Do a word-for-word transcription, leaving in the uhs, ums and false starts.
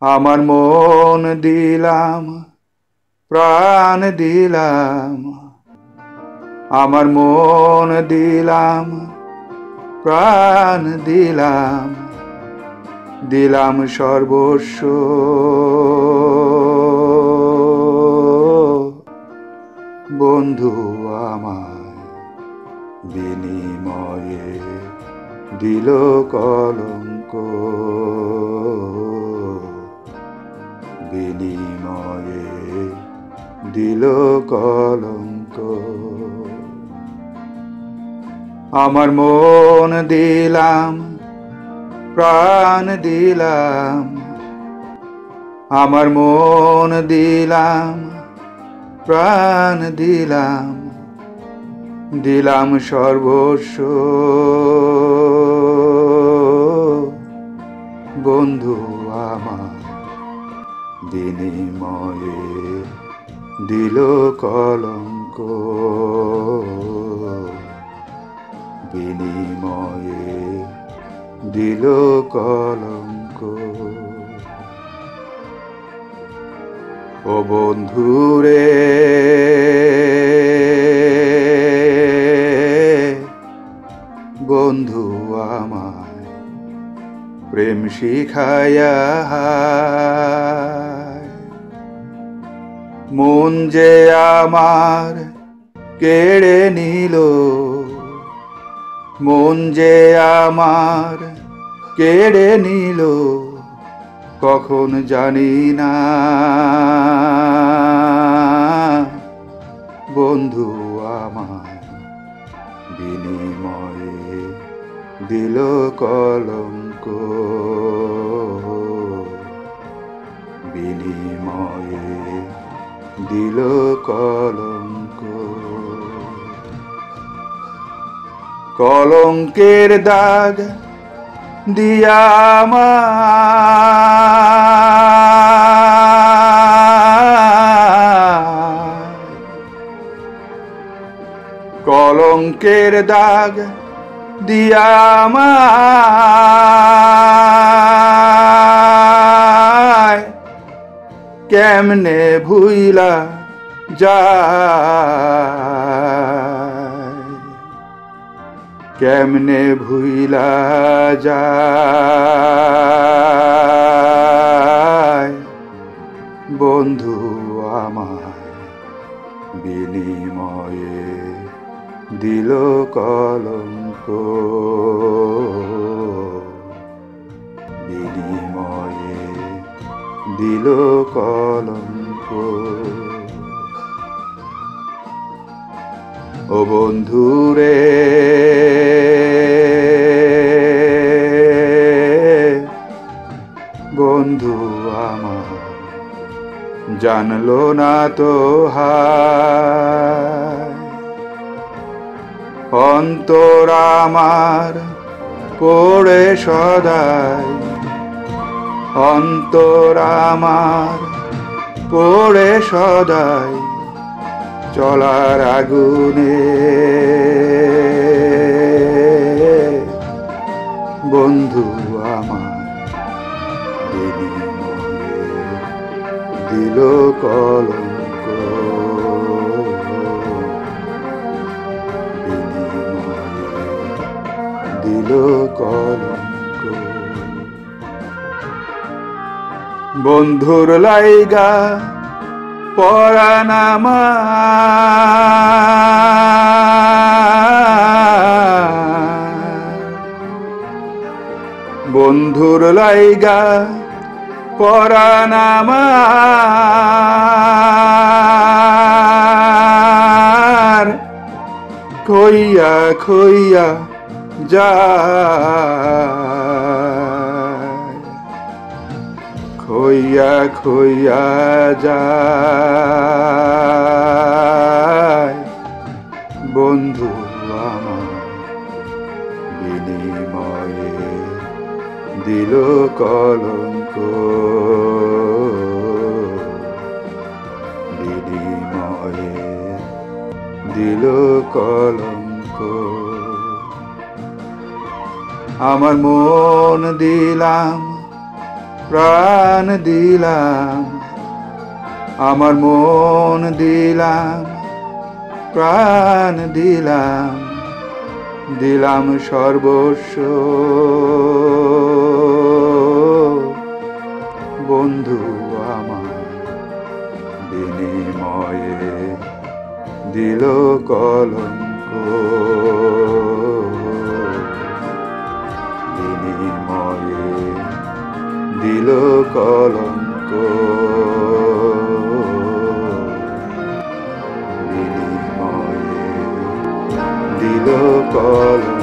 আমার মন দিলাম, প্রাণ দিলাম, আমার মন দিলাম, প্রাণ দিলাম, দিলাম সর্বস্ব। বন্ধু আমায় বিনিময়ে দিল কলঙ্ক, বিনিময়ে দিল কলঙ্ক। আমার মন দিলাম, প্রাণ দিলাম, আমার মন দিলাম, প্রাণ দিলাম, দিলাম সর্বস্ব। বন্ধু আমার বিনিময়ে দিল কলঙ্ক, বিনিময়ে দিল কলঙ্ক। ও বন্ধুরে, বন্ধু আমায় প্রেম শিখায়া মন যে আমার কেড়ে নিল, মন যে আমার কেড়ে নিল, কখন জানি না। বন্ধু আমায় বিনিময়ে দিল কলঙ্ক, বিনিময়ে দিল কলঙ্ক। কলঙ্কের দাগ দিয়া আমায়, কলঙ্কের দাগ দিয়া আমায়, কেমনে ভুইলা যায়, কেমনে ভুইলা যায়। বন্ধু আমায় বিনিময়ে দিল কলঙ্ক, বিনিময়ে দিল কলঙ্ক। ও বন্ধুরে, বন্ধু আমার জানলো না তো হায়, অন্তর আমার পড়ে সদাই, অন্তর আমার পড়ে সদাই চলার আগুনে। বন্ধু আমার বিনিময়ে দিল কলঙ্ক, বিনিময়ে দিল কলঙ্ক। বন্ধুর লাইগা পরাণ আমার, বন্ধুর লাইগা পরাণ আমার, খইয়া খইয়া যায়, খইয়া খইয়া যায়। বন্ধু আমার বিনিময়ে দিল কলঙ্ক, বিনিময়ে দিল কলঙ্ক। আমার মন দিলাম, প্রাণ দিলাম, আমার মন দিলাম, প্রাণ দিলাম, দিলাম সর্বস্ব বন্ধু আমার বিনিময়ে দিল কলঙ্ক, বিনিময়ে দিল কলঙ্ক, বিনিময়ে দিল কলঙ্ক।